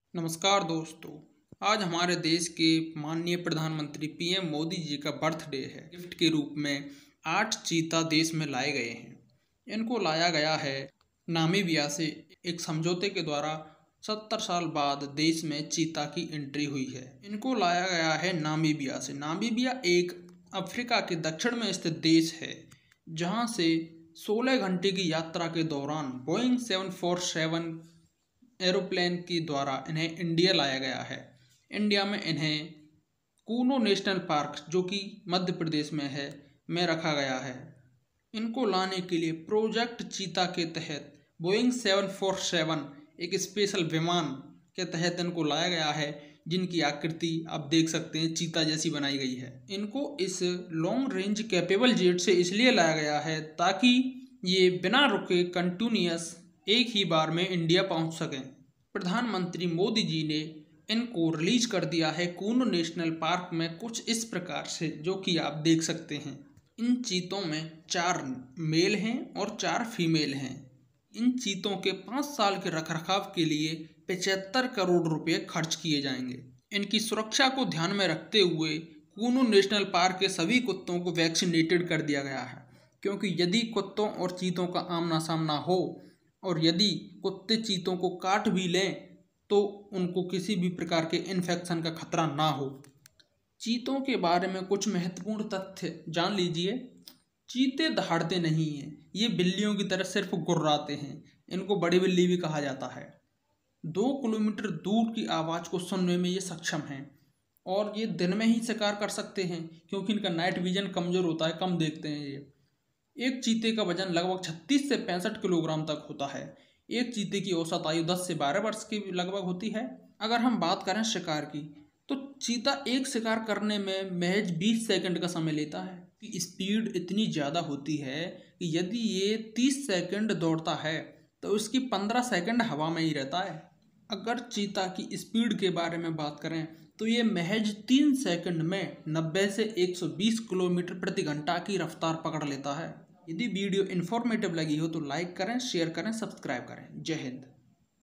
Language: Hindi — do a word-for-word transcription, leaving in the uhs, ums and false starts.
नमस्कार दोस्तों। आज हमारे देश के माननीय प्रधानमंत्री पीएम मोदी जी का बर्थडे है। गिफ्ट के रूप में आठ चीता देश में लाए गए हैं। इनको लाया गया है नामीबिया से। एक समझौते के द्वारा सत्तर साल बाद देश में चीता की एंट्री हुई है। इनको लाया गया है नामीबिया से। नामीबिया एक अफ्रीका के दक्षिण में स्थित देश है, जहां से सोलह घंटे की यात्रा के दौरान Boeing seven four seven aeroplane के द्वारा इन्हें इंडिया लाया गया है। इंडिया में इन्हें कूनो नेशनल पार्क, जो कि मध्य प्रदेश में है, में रखा गया है। इनको लाने के लिए प्रोजेक्ट चीता के तहत बोइंग सेवन फोर सेवन एक स्पेशल विमान के तहत इनको लाया गया है, जिनकी आकृति आप देख सकते हैं चीता जैसी बनाई गई है। इनको इस लॉन्ग रेंज कैपेबल जेट से इसलिए लाया गया है ताकि ये बिना रुके कंटिन्यूअस एक ही बार में इंडिया पहुंच सकें। प्रधानमंत्री मोदी जी ने इनको रिलीज कर दिया है कूनो नेशनल पार्क में कुछ इस प्रकार से, जो कि आप देख सकते हैं। इन चीतों में चार मेल हैं और चार फीमेल हैं। इन चीतों के पाँच साल के रखरखाव के लिए पचहत्तर करोड़ रुपए खर्च किए जाएंगे। इनकी सुरक्षा को ध्यान में रखते हुए कूनो नेशनल पार्क के सभी कुत्तों को वैक्सीनेटेड कर दिया गया है, क्योंकि यदि कुत्तों और चीतों का आमना सामना हो और यदि कुत्ते चीतों को काट भी लें तो उनको किसी भी प्रकार के इन्फेक्शन का खतरा ना हो। चीतों के बारे में कुछ महत्वपूर्ण तथ्य जान लीजिए। चीते दहाड़ते नहीं हैं, ये बिल्लियों की तरह सिर्फ गुर्राते हैं। इनको बड़ी बिल्ली भी कहा जाता है। दो किलोमीटर दूर की आवाज़ को सुनने में ये सक्षम हैं और ये दिन में ही शिकार कर सकते हैं, क्योंकि इनका नाइट विजन कमज़ोर होता है, कम देखते हैं ये। एक चीते का वजन लगभग छत्तीस से पैंसठ किलोग्राम तक होता है। एक चीते की औसत आयु दस से बारह वर्ष की लगभग होती है। अगर हम बात करें शिकार की, तो चीता एक शिकार करने में महज बीस सेकंड का समय लेता है। कि स्पीड इतनी ज़्यादा होती है कि यदि ये तीस सेकंड दौड़ता है तो उसकी पंद्रह सेकंड हवा में ही रहता है। अगर चीता की स्पीड के बारे में बात करें तो ये महज तीन सेकंड में नब्बे से एक सौ बीस किलोमीटर प्रति घंटा की रफ्तार पकड़ लेता है। यदि वीडियो इन्फॉर्मेटिव लगी हो तो लाइक करें, शेयर करें, सब्सक्राइब करें। जय हिंद।